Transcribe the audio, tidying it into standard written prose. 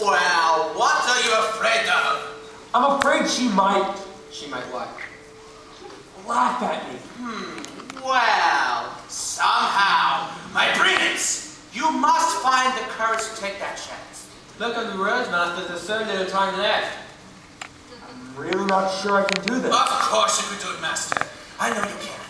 Well, what are you afraid of? I'm afraid she might... She might what? Laugh at me. Well, somehow, my prince, you must find the courage to take that chance. Look on the road, Master. There's so little time left. I'm really not sure I can do this. Of course you can do it, Master. I know you can.